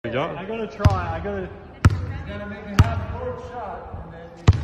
I gotta try. I gotta make a half-court shot and then.